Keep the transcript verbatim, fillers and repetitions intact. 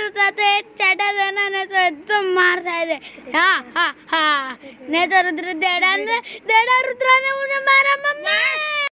रुद्रा तो एक चाटा देना नहीं तो एकदम मार जाए। हाँ हाँ हाँ नहीं तो रुद्र देड़ा ने देड़ा रुद्रा ने मुझे मारा मम्मी।